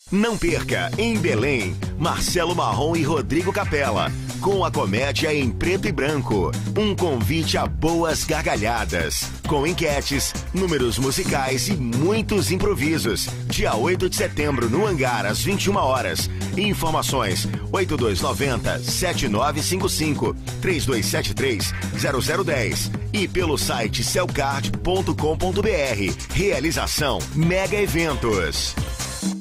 Não perca, em Belém, Marcelo Marrom e Rodrigo Capella, com a comédia em preto e branco. Um convite a boas gargalhadas, com enquetes, números musicais e muitos improvisos. Dia 8 de setembro, no Hangar, às 21 horas. Informações: 8290-7955, 3273-0010 e pelo site celcard.com.br. Realização Mega Eventos.